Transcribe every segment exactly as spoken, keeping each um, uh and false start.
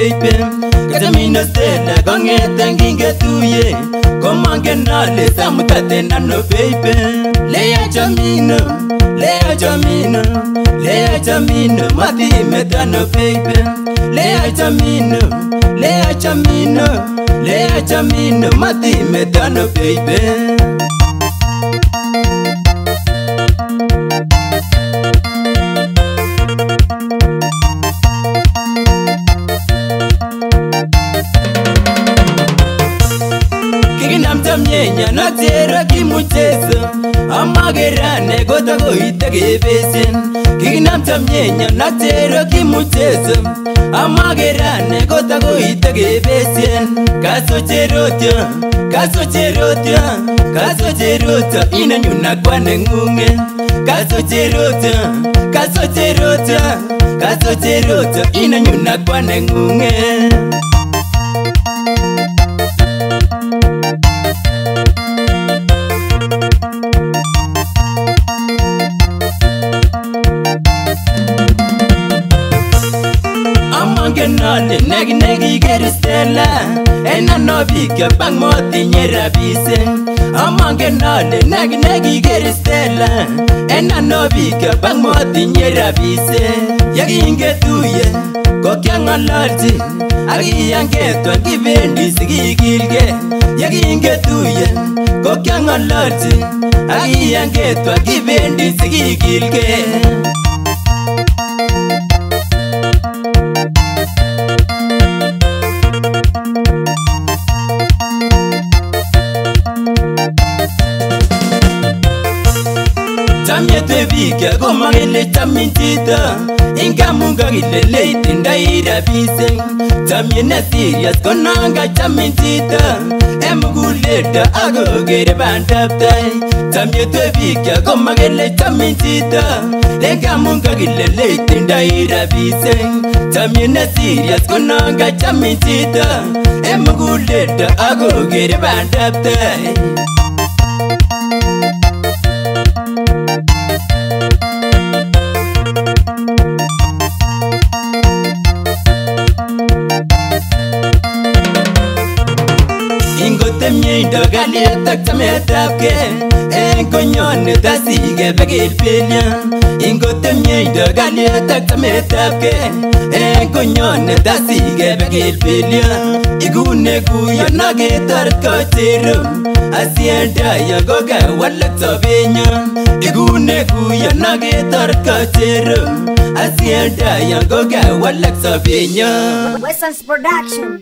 baby. Katamina stella kongete ngingetuye komangenale samutate nano baby. Leya chamino, leya chamino, leya chamino mati metano baby. Leya chamino, leya chamino, leya chamino mati metano baby. Nyenya na tera kimuchezo amagerane gota goite gebesen. Kiginam nyenya na tera kimuchezo amagerane gota goite gebesen. Kaso cherotya, kaso cherotya, kaso cherotya inanyuna kwane ngunge. Kaso cherotya, kaso cherotya, kaso cherotya inanyuna kwane ngunge. Nale negi negi geristela ena novika bang moti nyerabise. Amange nale negi negi geristela ena novika bang moti nyerabise. Yagi ingetuye kokya ngalalti agi yangetwa kibendi sigigilge. Yagi ingetuye kokya ngalalti agi yangetwa kibendi sigigilge. Tamye tebika goma gele tamintita inga munga gile leite ndaira bise. Tamye na serious konanga tamintita emuguleta agogere bandaptai. Tamye tebika goma gele tamintita inga munga gile leite ndaira bise. Tamye na serious konanga tamintita emuguleta agogere bandaptai. Ingotemyindo galieta tametapke enkonyone tasige begel pelia. Ingotemyindo galieta tametapke enkonyone tasige begel pelia. Igune kuya nagetar kotero asienda ya goga walak sobenya. Igune kuya nagetar kotero asienda ya goga walak sobenya. Wesson's Production.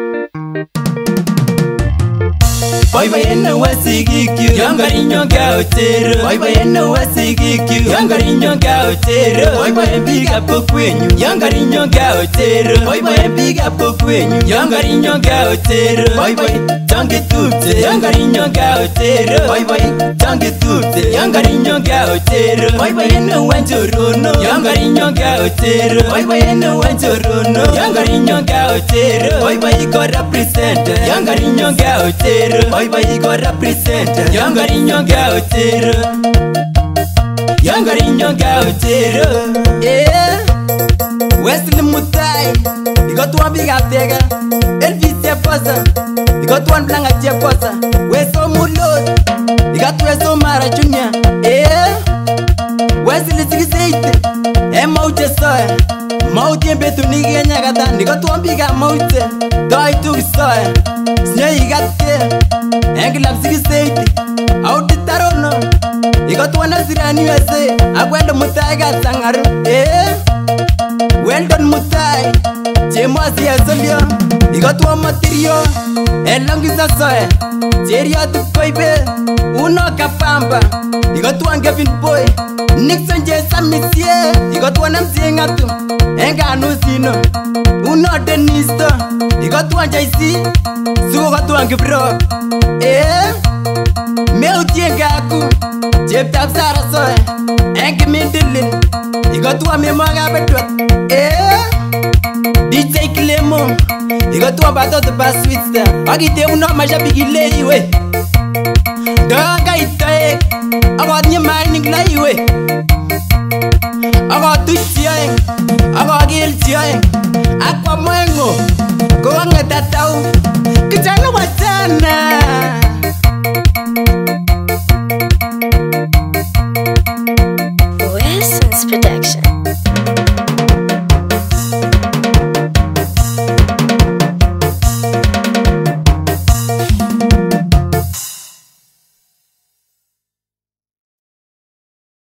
Boy boy eno wasigikyu yangari nyonga otero. Boy boy eno wasigikyu yangari nyonga otero. Boy boy biga pokwenyu yangari nyonga otero. Boy boy biga pokwenyu yangari nyonga otero. Boy boy tangi tute yangari nyonga otero. Boy boy tangi tute yangari nyonga otero. Boy boy eno wanjorono yangari nyonga otero. Boy boy eno wanjorono yangari nyonga otero. Boy boy ko represent yangari nyonga otero. Boy boy go represent yangari nyonga otero. Yangari nyonga otero. Yeah Wesley Mutai got one big atega Elvis Posa got one blanga Posa. Weso Mulot got Weso Mara Junior. Yeah Wesley sixty-eight Emote soya Mauti betu nige nyagata got one big amote Doi tu soya Snake got there Englam sixty-eight out the tarono. You got one as in U S A. I went to Mutai got Sangaru. Eh? Well done Mutai. Jemasi Azolio. You got one material. And long is a soil. Jeria to Koibe. Uno Kapamba. You got one Gavin boy. Nixon Jason Monsieur. You got one I'm seeing at them. Enga no sino. Uno Denisto. You got one J C. So got one Gibro. Eh? Meutie gaku Jeb tap sara soe Enki mindilin Igo tuwa memoga betwet. Eh? D J Clemo Igo tuwa bato de bas switster Agite uno maja bigile iwe Doga itoe Agot nye mining la iwe Agot tuch yoeng Agot gil yoeng Akwa mwengo Wesson's Production.